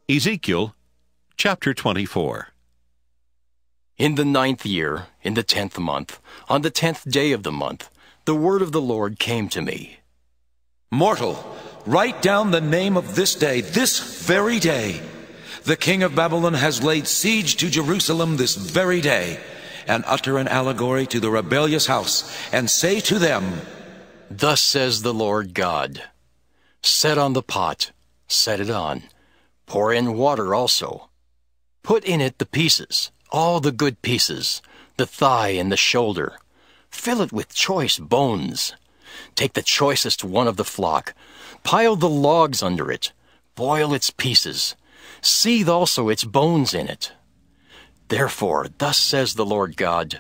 Ezekiel chapter 24. In the 9th year, in the 10th month, on the 10th day of the month, the word of the Lord came to me. Mortal, write down the name of this day, this very day. The king of Babylon has laid siege to Jerusalem this very day, and utter an allegory to the rebellious house, and say to them, Thus says the Lord God, Set on the pot, set it on, pour in water also. Put in it the pieces, all the good pieces, the thigh and the shoulder. Fill it with choice bones. Take the choicest one of the flock, pile the logs under it, boil its pieces, seethe also its bones in it. Therefore, thus says the Lord God,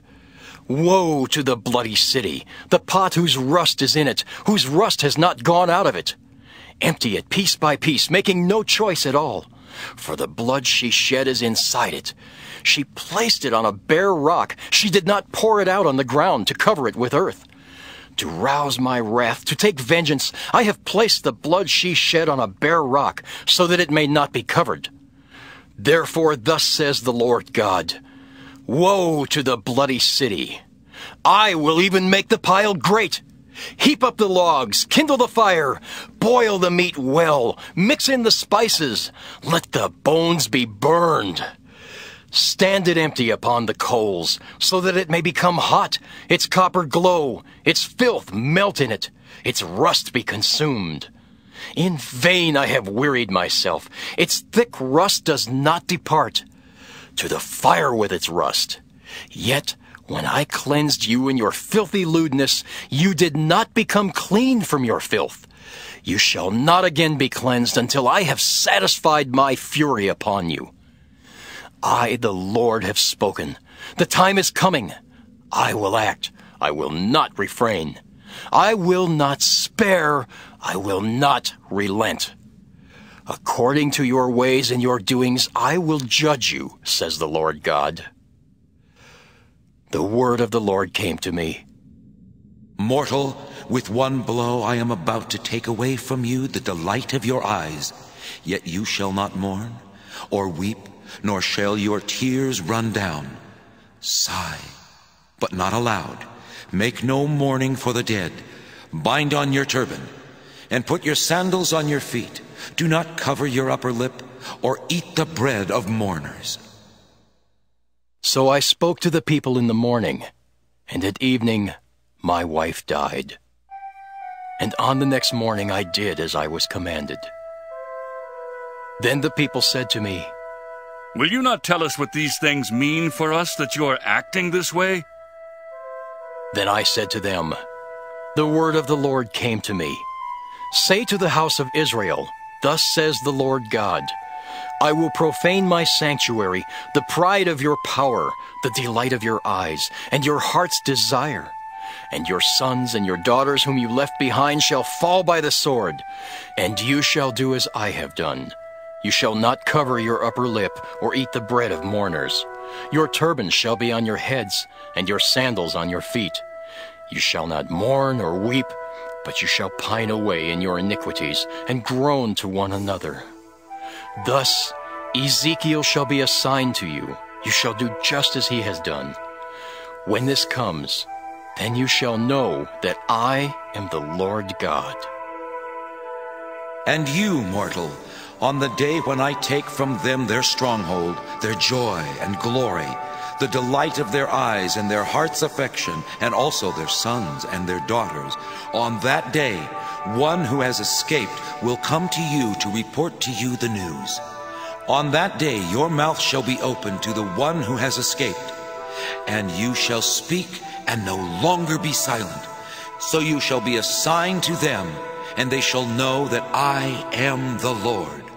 Woe to the bloody city, the pot whose rust is in it, whose rust has not gone out of it. Empty it piece by piece, making no choice at all. For the blood she shed is inside it. She placed it on a bare rock. She did not pour it out on the ground to cover it with earth. To rouse my wrath, to take vengeance, I have placed the blood she shed on a bare rock, so that it may not be covered. Therefore thus says the Lord God, Woe to the bloody city! I will even make the pile great. Heap up the logs, kindle the fire, boil the meat well, mix in the spices, let the bones be burned. Stand it empty upon the coals, so that it may become hot, its copper glow, its filth melt in it, its rust be consumed. In vain I have wearied myself, its thick rust does not depart. To the fire with its rust. Yet when I cleansed you in your filthy lewdness, you did not become clean from your filth. You shall not again be cleansed until I have satisfied my fury upon you. I, the Lord, have spoken. The time is coming. I will act. I will not refrain. I will not spare. I will not relent. According to your ways and your doings, I will judge you, says the Lord God. The word of the Lord came to me. Mortal, with one blow I am about to take away from you the delight of your eyes. Yet you shall not mourn, or weep, nor shall your tears run down. Sigh, but not aloud. Make no mourning for the dead. Bind on your turban, and put your sandals on your feet. Do not cover your upper lip, or eat the bread of mourners. So I spoke to the people in the morning, and at evening my wife died. And on the next morning I did as I was commanded. Then the people said to me, Will you not tell us what these things mean for us, that you are acting this way? Then I said to them, The word of the Lord came to me. Say to the house of Israel, Thus says the Lord God, I will profane my sanctuary, the pride of your power, the delight of your eyes, and your heart's desire. And your sons and your daughters whom you left behind shall fall by the sword, and you shall do as I have done. You shall not cover your upper lip, or eat the bread of mourners. Your turbans shall be on your heads, and your sandals on your feet. You shall not mourn or weep, but you shall pine away in your iniquities, and groan to one another. Thus Ezekiel shall be a sign to you. You shall do just as he has done. When this comes, then you shall know that I am the Lord God. And you, mortal, on the day when I take from them their stronghold, their joy and glory, the delight of their eyes and their heart's affection, and also their sons and their daughters, on that day one who has escaped will come to you to report to you the news. On that day your mouth shall be opened to the one who has escaped, and you shall speak and no longer be silent. So you shall be a sign to them, and they shall know that I am the Lord.